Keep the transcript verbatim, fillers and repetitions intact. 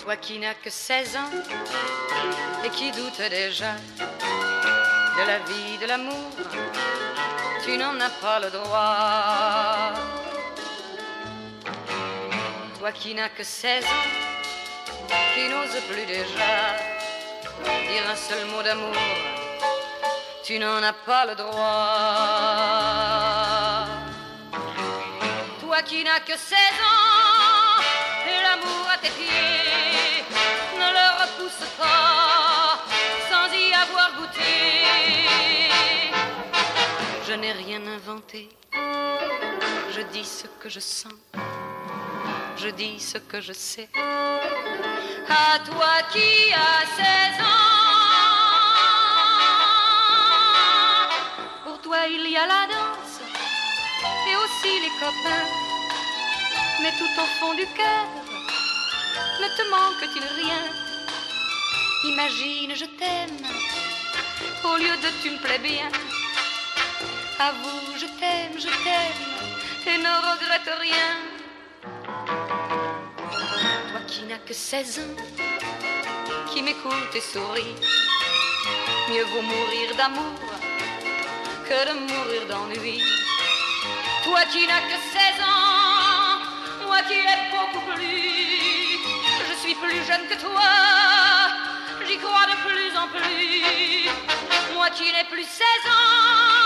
Toi qui n'as que seize ans et qui doutes déjà de la vie, de l'amour, tu n'en as pas le droit. Toi qui n'as que seize ans, qui n'ose plus déjà dire un seul mot d'amour, tu n'en as pas le droit. Toi qui n'as que seize ans, et l'amour à tes pieds, ne le repousse pas sans y avoir goûté. Je n'ai rien inventé, je dis ce que je sens, je dis ce que je sais. À toi qui as seize ans, pour toi il y a la danse et aussi les copains, mais tout au fond du cœur, ne te manque-t-il rien? Imagine, je t'aime, au lieu de tu me plais bien. Avoue, je t'aime, je t'aime, et ne regrette rien. Toi qui n'as que seize ans, qui m'écoute et sourit, mieux vaut mourir d'amour que de mourir d'ennui. Toi qui n'as que seize ans, moi qui l'ai beaucoup plus, je suis plus jeune que toi, j'y crois de plus en plus. Moi qui n'ai plus seize ans,